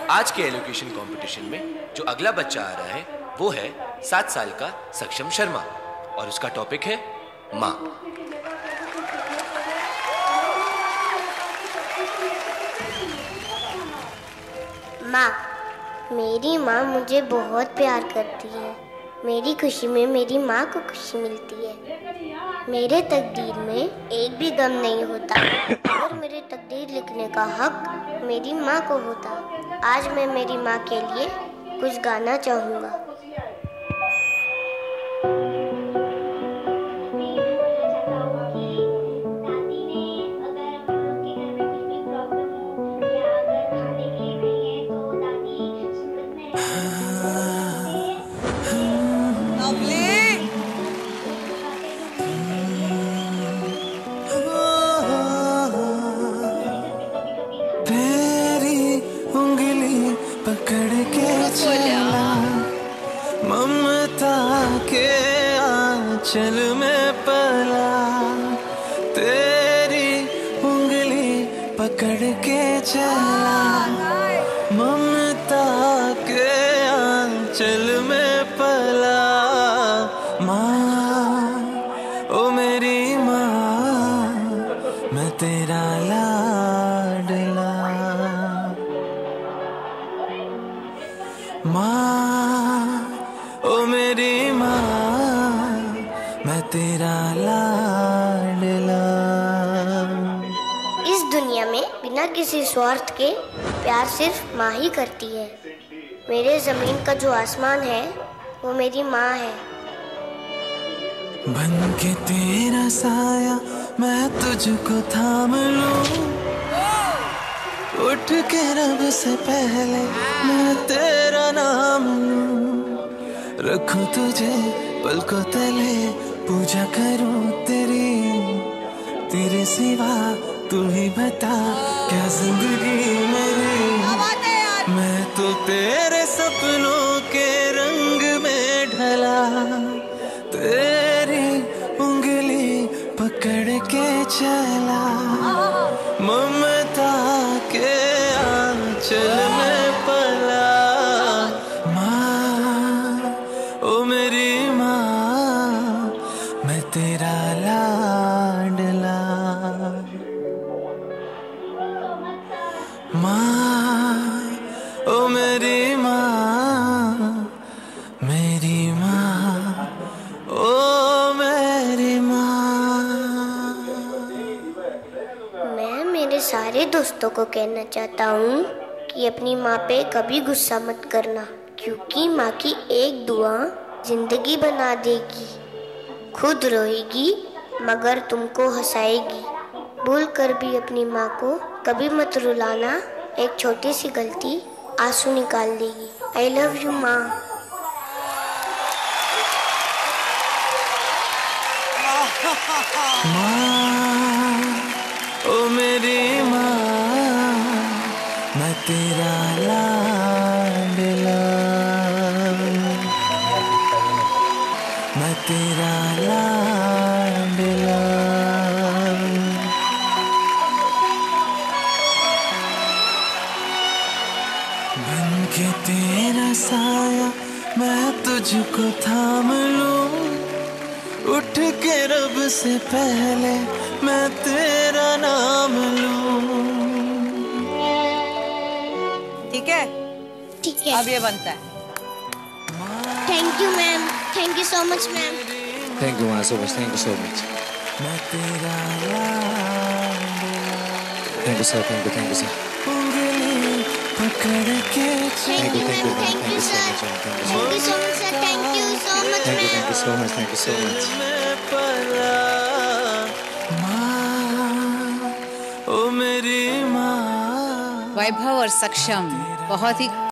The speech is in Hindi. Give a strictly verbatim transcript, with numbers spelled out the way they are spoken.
आज के एलोकेशन कंपटीशन में जो अगला बच्चा आ रहा है वो है सात साल का सक्षम शर्मा और उसका टॉपिक है माँ। माँ, मेरी माँ मुझे बहुत प्यार करती है। मेरी खुशी में मेरी माँ को खुशी मिलती है। मेरे तकदीर में एक भी गम नहीं होता और मेरे तकदीर लिखने का हक मेरी माँ को होता। आज मैं मेरी माँ के लिए कुछ गाना चाहूँगा। पकड़ के चला ममता के आंचल में पला, तेरी उंगली पकड़ के चला ममता के आंचल में पला। माँ ओ मेरी माँ, मैं तेरा लाडला। माँ ओ मेरी माँ, मैं तेरा लाडला। इस दुनिया में बिना किसी स्वार्थ के प्यार सिर्फ माँ ही करती है। मेरे जमीन का जो आसमान है वो मेरी माँ है। बन के तेरा साया मैं तुझको थाम लूं, उठ के रब से पहले मैं तेरा नाम लूं। रखूं तुझे पलकों तले, पूजा करूं तेरी, तेरे सिवा तू ही बता क्या जिंदगी मेरी। मैं तो तेरे सपनों के रंग में ढला, तेरी उंगली पकड़ के चला ममता के आंचल में पला। माँ ओ मेरी माँ, मैं तेरा लाडला। माँ ओ मेरी माँ, मेरी माँ ओ मेरी माँ। मैं मेरे सारे दोस्तों को कहना चाहता हूँ कि अपनी माँ पे कभी गुस्सा मत करना, क्योंकि माँ की एक दुआ जिंदगी बना देगी। खुद रोएगी मगर तुमको हंसाएगी। भूल कर भी अपनी माँ को कभी मत रुलाना, एक छोटी सी गलती आंसू निकाल देगी। आई लव यू माँ। माँ ओ मेरी माँ, मैं तेरा लाडला। मैं तेरा लाडला। बन के तेरा साया मैं तुझको थाम लूं, उठ के रब से पहले मैं तेरा नाम लूं। ठीक है ठीक है, अब ये बनता है। Thank you ma'am, thank you so much ma'am. Thank you माँ, so much, thank you so much. मैं तेरा thank you sir, thank you, thank you sir. उंगली पकड़ के thank you ma'am, thank you sir, thank you so much sir, thank you so much thank you, ma'am. Thank you so much, thank you so much. माँ ओ मेरी माँ। वैभव और सक्षम बहुत ही